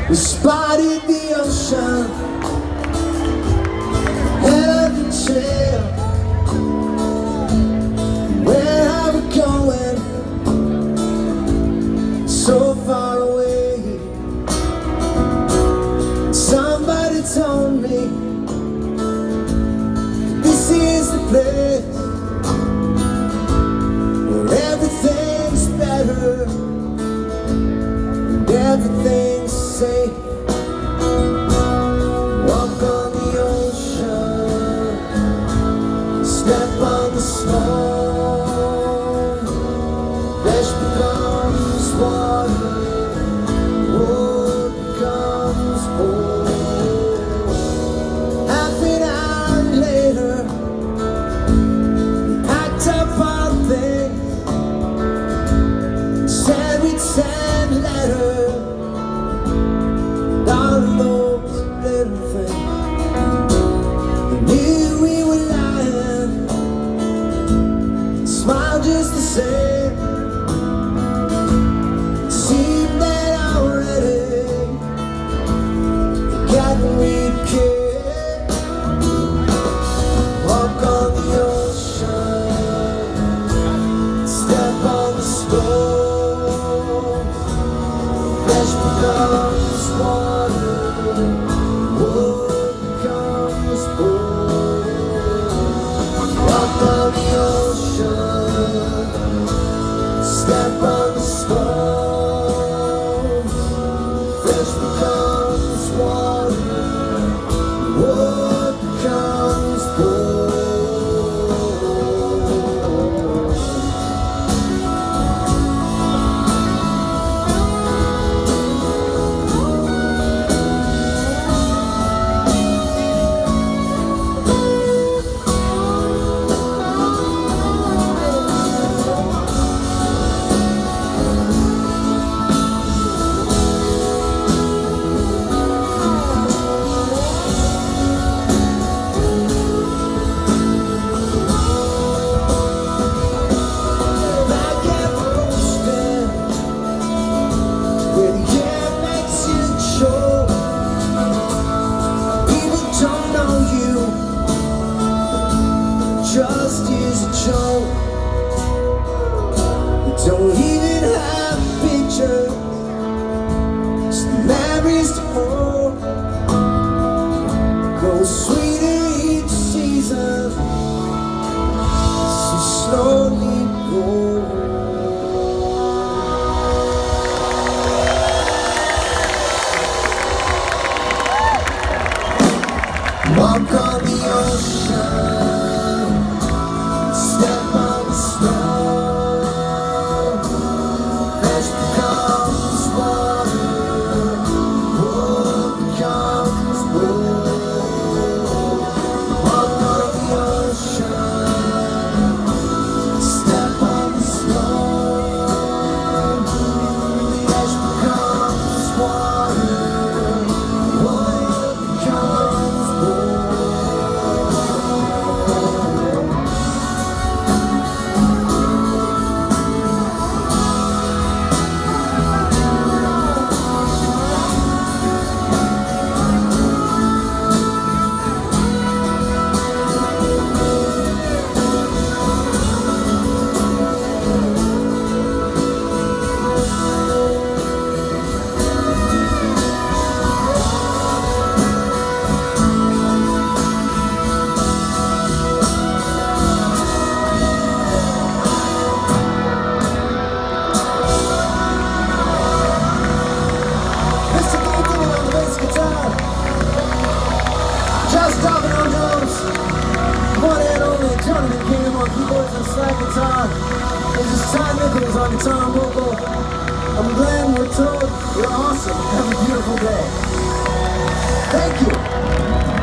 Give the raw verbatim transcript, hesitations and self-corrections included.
We spotted the ocean, held the trail. Where are we going? So far away. Somebody told me this is the place where everything's better and everything's safe. Walk on the ocean, step on the storm. Flesh becomes water, wood becomes old. Half an hour later, we packed up our things, said we'd send letters. All those little things, they knew we were lying, smiled just the same. It seemed that already forgotten we'd care. Walk on the ocean, step on the stone. Flesh becomes water, wood becomes old. Walk on the ocean, step on the stone. Flesh becomes water, wood becomes old. Just is a joke. We don't even have pictures, just memories to hold. Grow sweeter each season, so slowly go. Walk on the ocean, step on the stone. Flesh becomes water, wood becomes old. Walk on the ocean, step on the stone. Flesh becomes water, wood becomes old. Just dropping on drums, one and only Jonathan King on keyboards and slide guitar. This is Ty Nichols on guitar and vocal. I'm Glenn, we're told you're awesome. Have a beautiful day. Thank you.